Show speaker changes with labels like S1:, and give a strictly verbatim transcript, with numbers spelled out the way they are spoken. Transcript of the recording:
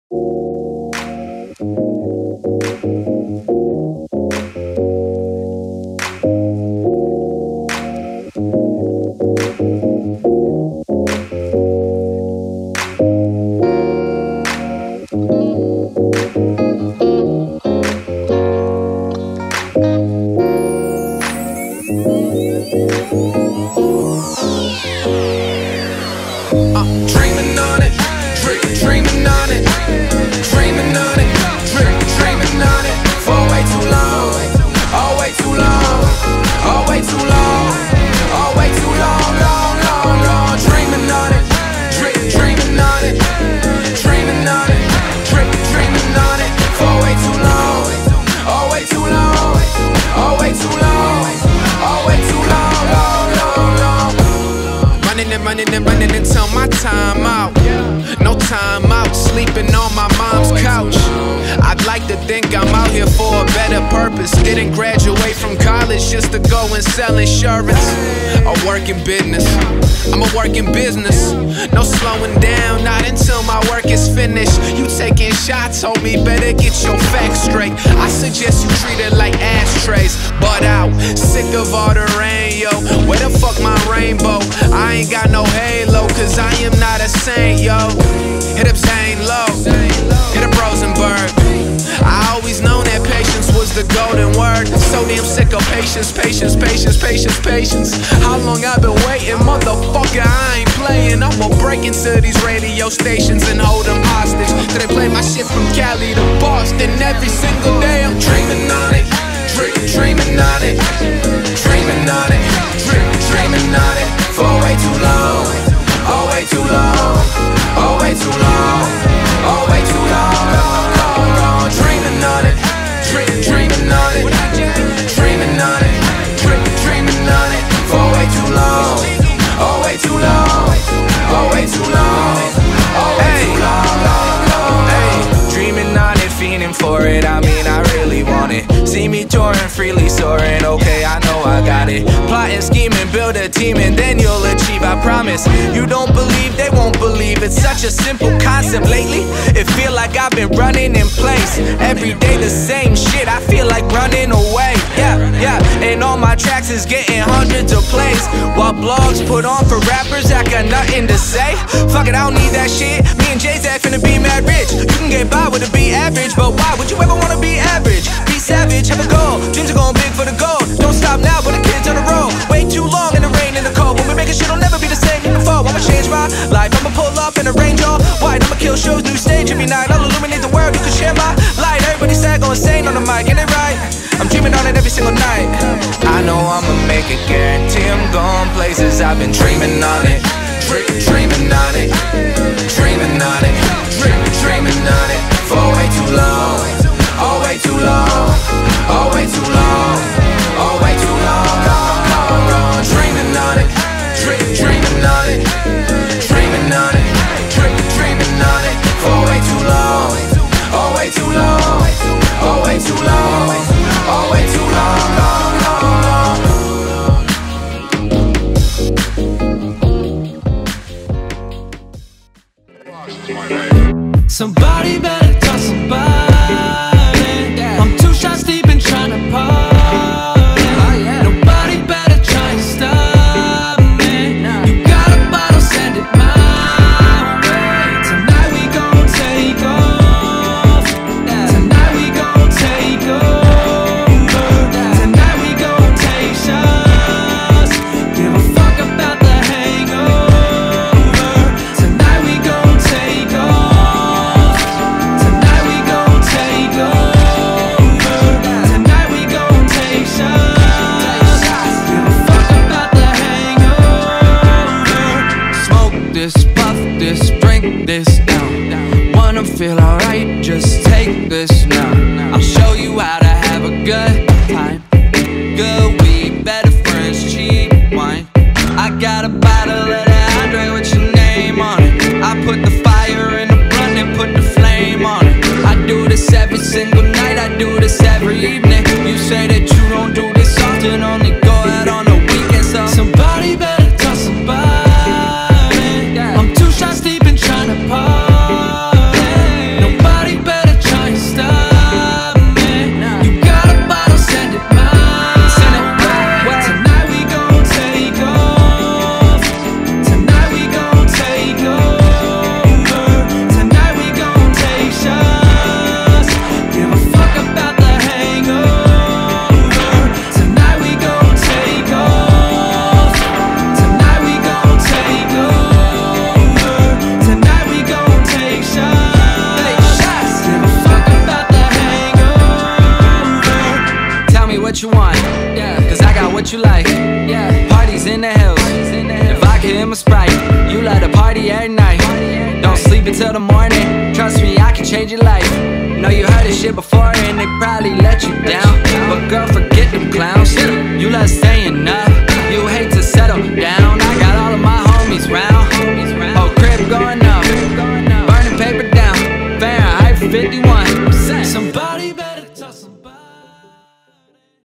S1: Running and running until my time out. No time out, sleeping on my mom's couch. I'd like to think I'm out here for a better purpose. Didn't graduate from college just to go and sell insurance. A working business, I'm a working business. No slowing down, not until my work is finished. You taking shots, homie, better get your facts straight. I suggest you treat it like ashtrays. Butt out, sick of all the rain, yo. Where the fuck my rainbow? I ain't got no halo, cause I am not a saint, yo. Hit up Zane Low, hit up Rosenberg. I always known that patience was the golden word. So damn sick of patience, patience, patience, patience, patience. How long I've been waiting, motherfucker, I ain't playing. I'ma break into these radio stations and hold them hostage. Till they play my shit from Cali to Boston every single day. I'm dreaming on it, dreaming on it, dreaming on it, dreaming on it. For way too long, oh way too long, oh way too long, oh way too long, long, long, long. Dreaming on it, dreaming on it, dreaming on it, dreaming on it. For way too long, oh way too long, oh way too long, oh way too long, long, long. Hey, dreaming on it, fiending for it. I mean, I really want it. See me touring, freely soaring. Okay, I know I got it. Plotting, scheming, build a team, and then you'll achieve. I promise. You don't believe, they won't believe. It's such a simple concept. Lately, it feel like I've been running in place. Every day the same shit. I feel like running away. Yeah, yeah. And all my tracks is getting hundreds of plays, while blogs put on for rappers that got nothing to say. Fuck it, I don't need that shit. Me and Jay-Z finna be mad rich. You can get by with a be average, but why would you ever wanna be average? Be savage, have a goal. Dreams are going big for the gold. Don't stop now, but the kids on the road. Way too long in the rain and the cold. When we making shit, it'll never be the same in the fall. I'ma change my life, I'ma pull up in the range all white. I'ma kill shows, new stage every night. I'll illuminate the world, you can share my light. Everybody sad, going insane on the mic, get it right. I'm dreaming on it every single night. I know I'ma make it, guarantee I'm going places. I've been dreaming on it, dreaming on it, dreaming on it, dreaming on it. For way too long, oh way too long, oh way too long, oh way too long, long, long, long. Dreaming on it, dreaming on it, dreaming on it, dreaming on it. For way too long, oh way too long, oh way too long, oh way too long, long, long,
S2: long. Somebody better tell somebody. I'm two shots deep and trying to party. Nobody better try to stop me. You got a bottle, send it my way. Tonight we gon' take off. Tonight we gon' take over. Tonight we gon' take shots. Give a fuck about the hangover. Tonight we gon' take off. Tonight we gon' take over. Tonight we gon' take shots. Give a fuck about the hangover. Smoke this, puff this, drink this down. Wanna feel alright, just take this now. I'll show you how to have a good time. Good weed, better friends, cheap wine. I got a bottle of that Andre with your name on it. I put the fire in the blunt and put the flame on it. I do this every single night, I do this every evening. You say that you don't do this often, only go out on the weekends. So somebody better tell somebody. I'm two shots deep and trying to party. Nobody my Sprite. You like to party every night, don't sleep until the morning. Trust me, I can change your life. Know you heard this shit before and they probably let you down, but girl, forget them clowns. You love staying up, you hate to settle down. I got all of my homies round, whole crib going up, burning paper down, Fahrenheit fifty-one. Somebody